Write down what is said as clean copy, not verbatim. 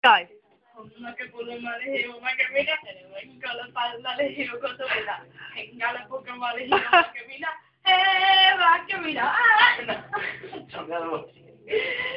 Dai. Una che pure male io, ma che mi dà, venga la palla le io cosa mi dà, venga la poca male io, ma che mi dà, va che mi dà,